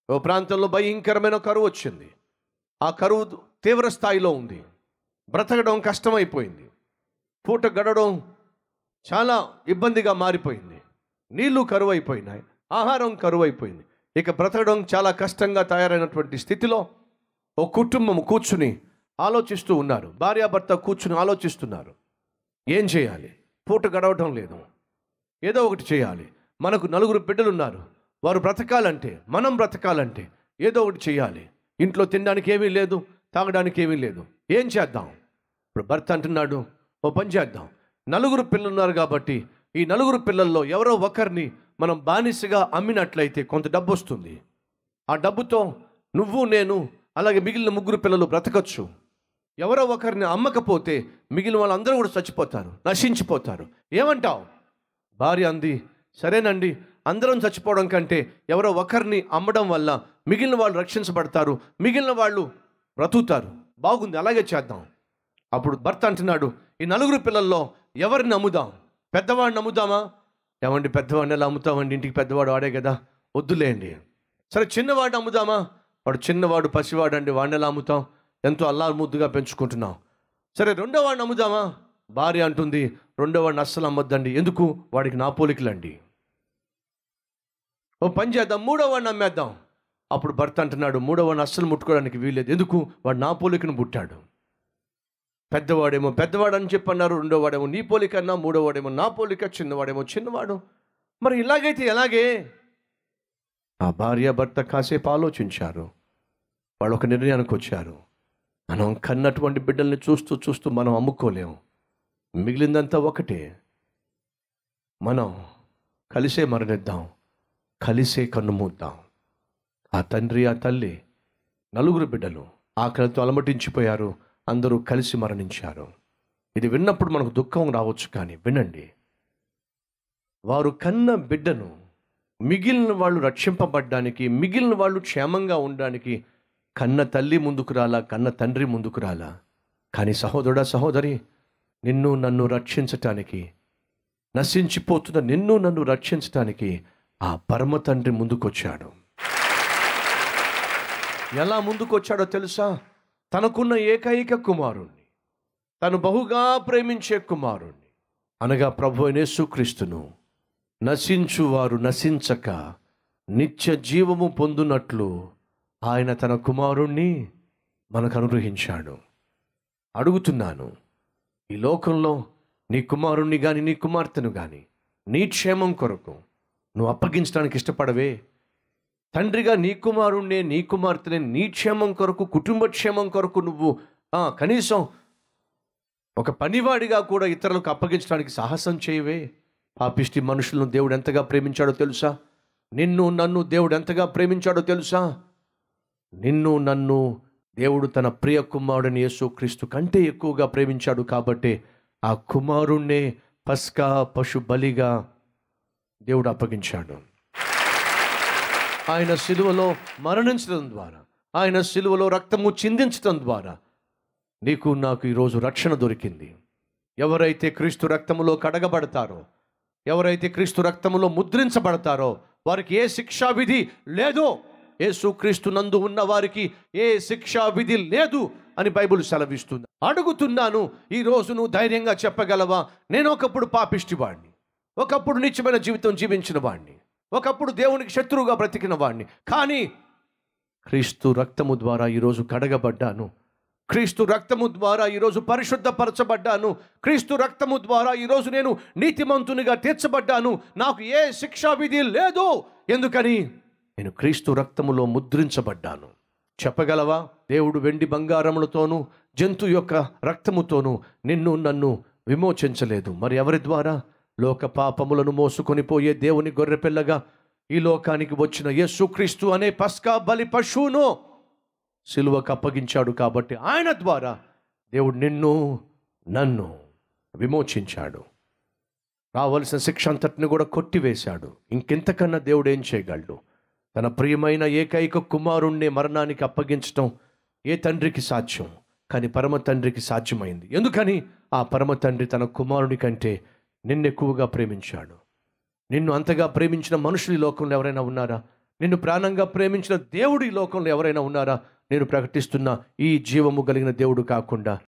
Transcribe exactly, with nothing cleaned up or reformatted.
ఓ ప్రాంతంలో భయంకరమైన కరువు వచ్చింది. ఆ కరువు తీవ్ర స్థాయిలో ఉంది. బ్రతకడం కష్టమైపోయింది. పూట గడవడం చాలా ఇబ్బందిగా మారిపోయింది. నీళ్లు కరువు అయిపోయినాయి, ఆహారం కరువు అయిపోయింది. ఇక బ్రతకడం చాలా కష్టంగా తయారైనటువంటి స్థితిలో ఓ కుటుంబం కూర్చుని ఆలోచిస్తూ ఉన్నారు. భార్యాభర్త కూర్చుని ఆలోచిస్తున్నారు, ఏం చేయాలి? పూట గడవటం లేదు, ఏదో ఒకటి చేయాలి. మనకు నలుగురు బిడ్డలు ఉన్నారు, వారు బ్రతకాలంటే, మనం బ్రతకాలంటే ఏదో ఒకటి చేయాలి. ఇంట్లో తినడానికి ఏమీ లేదు, తాగడానికి ఏమీ లేదు, ఏం చేద్దాం? ఇప్పుడు భర్త అంటున్నాడు, ఓ పని చేద్దాం, నలుగురు పిల్లలు ఉన్నారు కాబట్టి ఈ నలుగురు పిల్లల్లో ఎవరో ఒకరిని మనం బానిసగా అమ్మినట్లయితే కొంత డబ్బు వస్తుంది. ఆ డబ్బుతో నువ్వు నేను అలాగే మిగిలిన ముగ్గురు పిల్లలు బ్రతకచ్చు. ఎవరో ఒకరిని అమ్మకపోతే మిగిలిన వాళ్ళందరూ కూడా చచ్చిపోతారు, నశించిపోతారు. ఏమంటావు? భార్య అంది, సరేనండి, అందరం చచ్చిపోవడం కంటే ఎవరో ఒకరిని అమ్మడం వల్ల మిగిలిన వాళ్ళు రక్షించబడతారు, మిగిలిన వాళ్ళు బ్రతుకుతారు, బాగుంది, అలాగే చేద్దాం. అప్పుడు భర్త అంటున్నాడు, ఈ నలుగురు పిల్లల్లో ఎవరిని అమ్ముదాం? పెద్దవాడిని అమ్ముదామా? ఏమండి, పెద్దవాడిని ఎలా అమ్ముతామండి, ఇంటికి పెద్దవాడు వాడే కదా, వద్దులేండి. సరే, చిన్నవాడిని అమ్ముదామా? వాడు చిన్నవాడు పసివాడు అండి, వాడిని ఎలా అమ్ముతాం, ఎంతో అల్లారు ముద్దుగా పెంచుకుంటున్నాం. సరే, రెండో వాడిని అమ్ముదామా? భార్య అంటుంది, రెండో వాడిని అస్సలు అమ్మొద్దండి, ఎందుకు, వాడికి నా పోలికలండి. ఓ పని చేద్దాం, మూడో వాడిని అమ్మేద్దాం. అప్పుడు భర్త అంటున్నాడు, మూడో వాడిని అస్సలు ముట్టుకోవడానికి వీల్లేదు, ఎందుకు, వాడు నా పోలికను పుట్టాడు. పెద్దవాడేమో పెద్దవాడు అని చెప్పన్నారు, రెండో వాడేమో నీ పోలిక అన్నా, మూడో వాడేమో నా పోలిక, చిన్నవాడేమో చిన్నవాడు. మరి ఇలాగైతే ఎలాగే? ఆ భార్య భర్త కాసేపు ఆలోచించారు. వాళ్ళు ఒక నిర్ణయానికి వచ్చారు, మనం కన్నటువంటి బిడ్డల్ని చూస్తూ చూస్తూ మనం అమ్ముకోలేము, మిగిలిందంతా ఒకటే, మనం కలిసే మరణిద్దాం, కలిసే కన్ను మూద్దాం. ఆ తండ్రి ఆ తల్లి నలుగురు బిడ్డలు ఆకలితో అలమటించిపోయారు, అందరూ కలిసి మరణించారు. ఇది విన్నప్పుడు మనకు దుఃఖం రావచ్చు, కానీ వినండి, వారు కన్న బిడ్డను మిగిలిన వాళ్ళు రక్షింపబడ్డానికి, మిగిలిన వాళ్ళు క్షేమంగా ఉండడానికి కన్న తల్లి ముందుకు రాలా, కన్న తండ్రి ముందుకు రాలా. కానీ సహోదరుడా సహోదరి, నిన్ను నన్ను రక్షించటానికి, నశించిపోతున్న నిన్ను నన్ను రక్షించటానికి ఆ పరమ తండ్రి ముందుకొచ్చాడు. ఎలా ముందుకొచ్చాడో తెలుసా? తనకున్న ఏకైక కుమారుణ్ణి, తను బహుగా ప్రేమించే కుమారుణ్ణి అనగా ప్రభువైన యేసుక్రీస్తును నశించువారు నశించక నిత్య జీవము పొందునట్లు ఆయన తన కుమారుణ్ణి మనకు అనుగ్రహించాడు. అడుగుతున్నాను, ఈ లోకంలో నీ కుమారుణ్ణి కానీ నీ కుమార్తెను కానీ నీ క్షేమం కొరకు నువ్వు అప్పగించడానికి ఇష్టపడవే? తండ్రిగా నీ కుమారుణ్ణే నీ కుమార్తెనే నీ క్షేమం కొరకు, కుటుంబ క్షేమం కొరకు నువ్వు కనీసం ఒక పనివాడిగా కూడా ఇతరులకు అప్పగించడానికి సాహసం చేయవే? పాపిష్టి మనుషులను దేవుడు ఎంతగా ప్రేమించాడో తెలుసా? నిన్ను నన్ను దేవుడు ఎంతగా ప్రేమించాడో తెలుసా? నిన్ను నన్ను దేవుడు తన ప్రియ కుమారుడిని యేసుక్రీస్తు కంటే ఎక్కువగా ప్రేమించాడు. కాబట్టి ఆ కుమారుణ్ణే పస్కా పశు బలిగా దేవుడు అప్పగించాడు. ఆయన సిలువలో మరణించడం ద్వారా, ఆయన సిలువలో రక్తము చిందించడం ద్వారా నీకు నాకు ఈరోజు రక్షణ దొరికింది. ఎవరైతే క్రీస్తు రక్తములో కడగబడతారో, ఎవరైతే క్రీస్తు రక్తములో ముద్రించబడతారో వారికి ఏ శిక్షా విధి లేదో, యేసుక్రీస్తు నందు ఉన్న వారికి ఏ శిక్షా విధి లేదు అని బైబిల్ సెలవిస్తుంది. అడుగుతున్నాను, ఈరోజు నువ్వు ధైర్యంగా చెప్పగలవా? నేను ఒకప్పుడు పాపిష్టివాడిని, ఒకప్పుడు నిత్యమైన జీవితం జీవించిన వాడిని, ఒకప్పుడు దేవునికి శత్రువుగా బ్రతికిన వాడిని, కానీ క్రీస్తు రక్తము ద్వారా ఈరోజు కడగబడ్డాను, క్రీస్తు రక్తము ద్వారా ఈరోజు పరిశుద్ధపరచబడ్డాను, క్రీస్తు రక్తము ద్వారా ఈరోజు నేను నీతిమంతునిగా తీర్చబడ్డాను. నాకు ఏ శిక్షా విధి లేదు. ఎందుకని? నేను క్రీస్తు రక్తములో ముద్రించబడ్డాను. చెప్పగలవా? దేవుడు వెండి బంగారములతోనూ జంతు యొక్క రక్తముతోనూ నిన్ను నన్ను విమోచించలేదు. మరి ఎవరి ద్వారా? లోక పాపములను మోసుకొని పోయే దేవుని గొర్రెపిల్లగా ఈ లోకానికి వచ్చిన యేసుక్రీస్తు అనే పస్కా బలి పశువును సిలువకు అప్పగించాడు. కాబట్టి ఆయన ద్వారా దేవుడు నిన్ను నన్ను విమోచించాడు. రావలసిన శిక్ష అంతటిని కూడా కొట్టివేశాడు. ఇంకెంతకన్నా దేవుడు ఏం చేయగలడు? తన ప్రియమైన ఏకైక కుమారుణ్ణి మరణానికి అప్పగించడం ఏ తండ్రికి సాధ్యం? కానీ పరమ తండ్రికి సాధ్యమైంది. ఎందుకని? ఆ పరమ తండ్రి తన కుమారుని కంటే నిన్ను ఎక్కువగా ప్రేమించాడు. నిన్ను అంతగా ప్రేమించిన మనుషులు ఈ లోకంలో ఎవరైనా ఉన్నారా? నిన్ను ప్రాణంగా ప్రేమించిన దేవుడు ఈ లోకంలో ఎవరైనా ఉన్నారా? నేను ప్రకటిస్తున్నా, ఈ జీవము కలిగిన దేవుడు కాకుండా